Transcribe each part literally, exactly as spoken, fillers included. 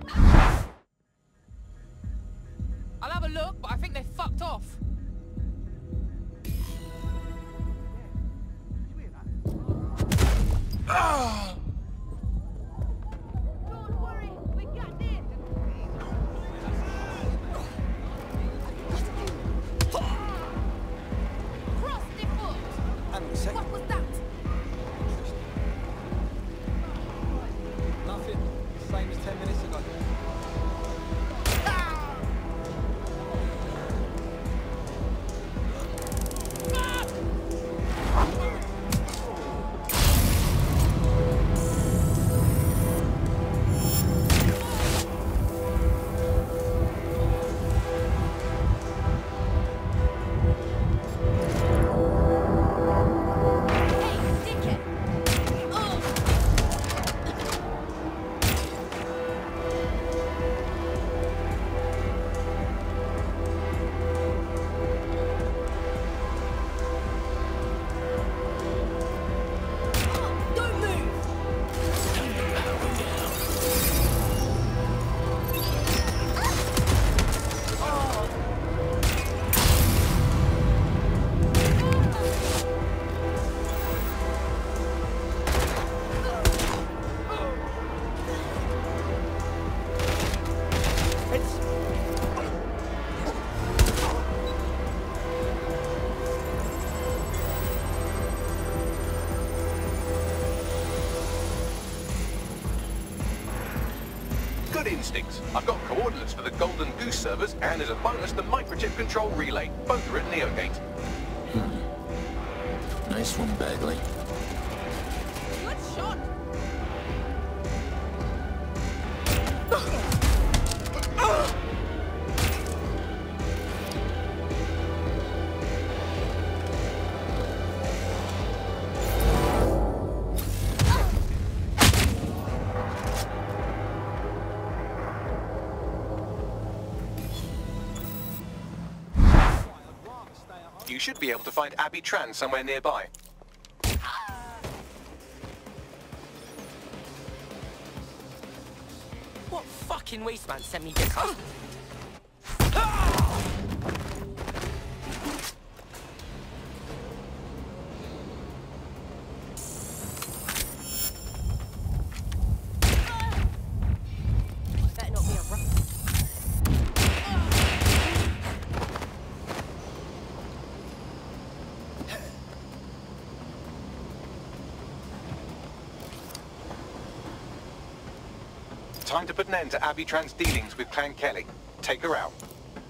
I'll have a look, but I think they fucked off. Ah! Don't worry, we got this. Cross the foot. And the second. What was that? Nothing. Same as ten minutes ago. Good instincts. I've got coordinates for the Golden Goose servers, and as a bonus, the microchip control relay. Both are at Neogate. Hmm. Nice one, Bagley. Good shot. You should be able to find Abby Tran somewhere nearby. What fucking wasteman sent me this? Better not be a rough. Time to put an end to Abby Tran's dealings with Clan Kelly. Take her out.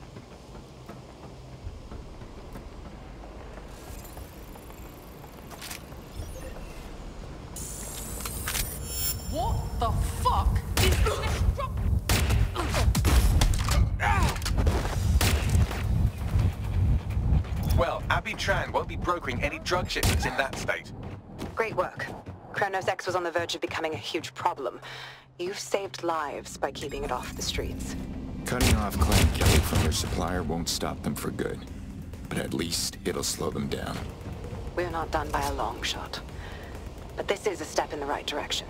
What the fuck? This business drop. Well, Abby Tran won't be brokering any drug shipments in that state. Great work. Kronos X was on the verge of becoming a huge problem. You've saved lives by keeping it off the streets. Cutting off Clan Kelly from their supplier won't stop them for good. But at least it'll slow them down. We're not done by a long shot. But this is a step in the right direction.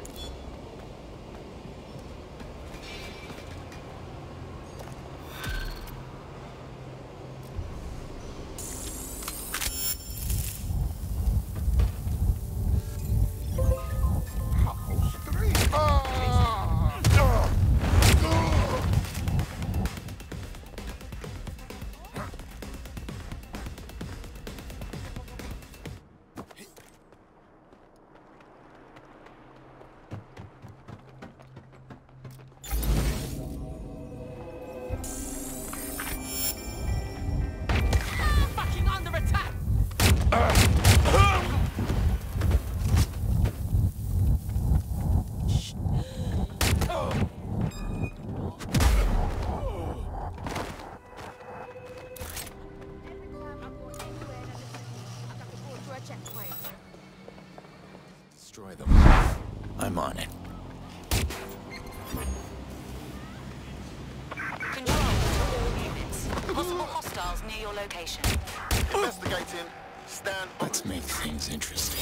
Fucking under attack! Destroy them. I'm on it. Control to all units. Possible hostiles near your location. Investigating. Stand by. Let's make things interesting.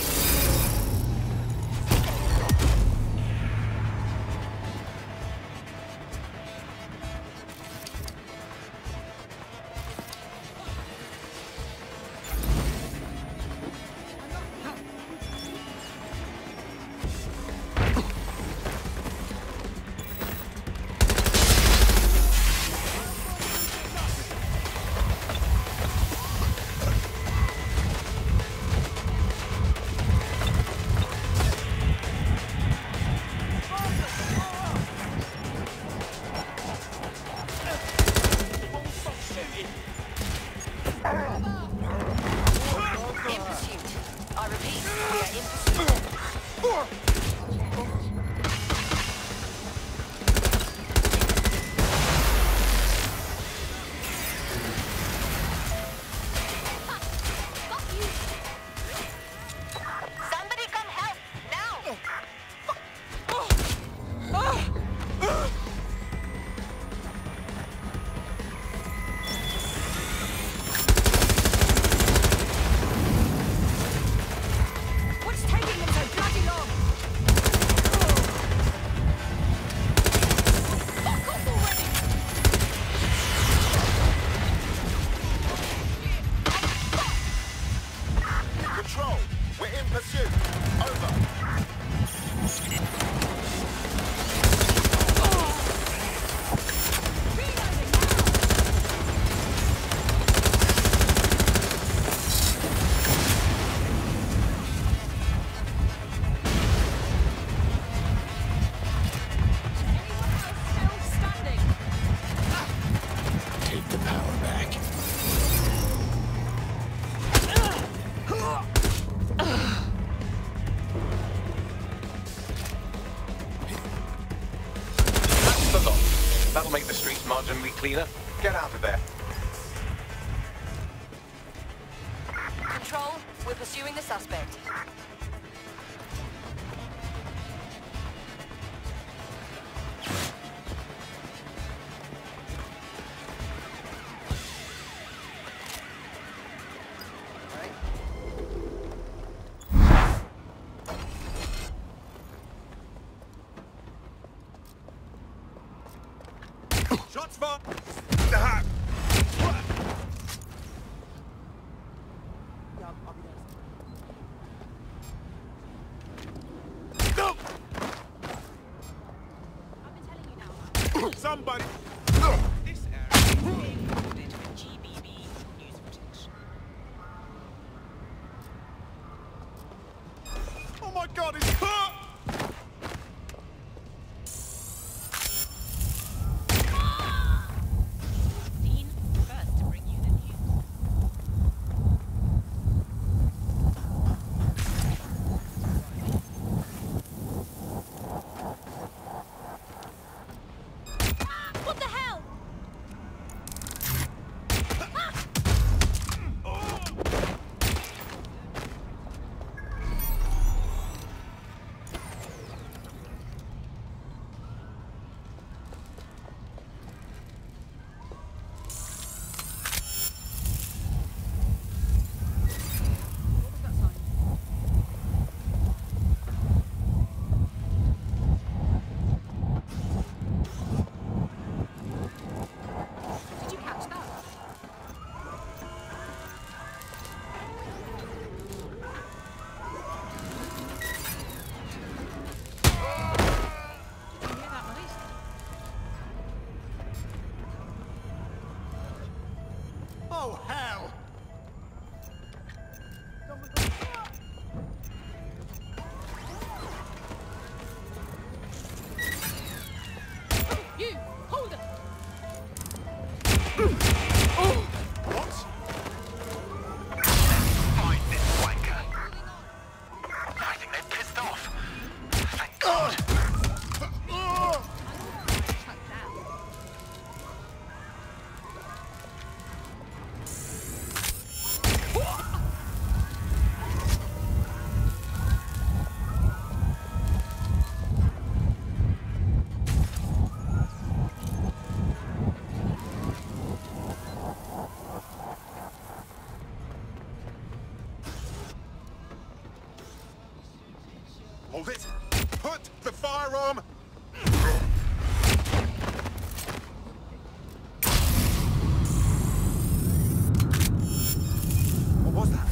That'll make the streets marginally cleaner. Get out of there. Control, we're pursuing the suspect. Shots fired! Somebody! This area is being recorded with G B B news footage. Oh my god, it's hurt! Dean, first to bring you the news. What the hell? Did you catch that? Did you hear that noise? Oh, hell! You! Hold it! What? Find this wanker. I think they're pissed off. Thank God. Shut down. Hold it. Put the firearm. What was that?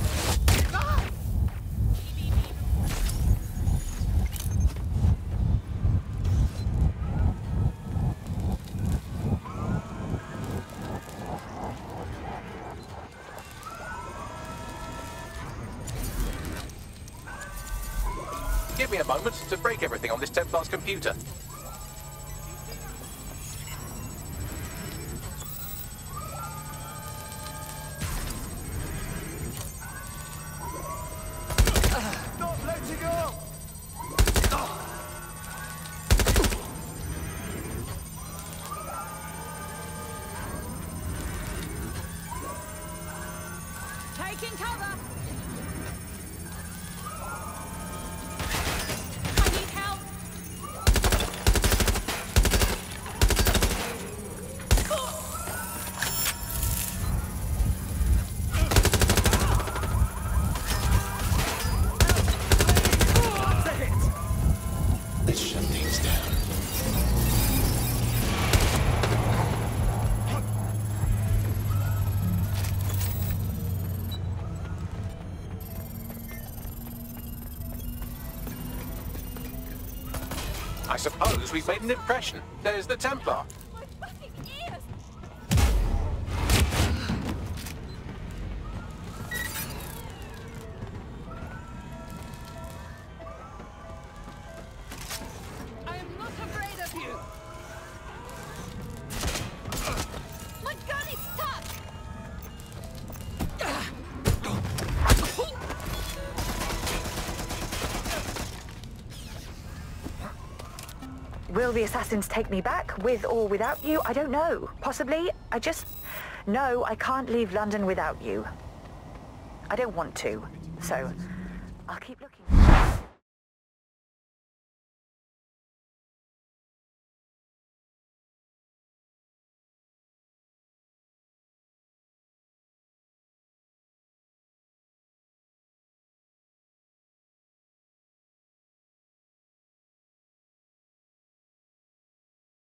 Give me a moment to break everything on this Templar's computer. Not let you go! Taking cover! I need help! Let's shut things down. I suppose we've made an impression. There's the Templar. My fucking ears! I am not afraid of you! My gun is stuck! Will the assassins take me back, with or without you? I don't know. Possibly. I just know I can't leave London without you. I don't want to, so I'll keep looking.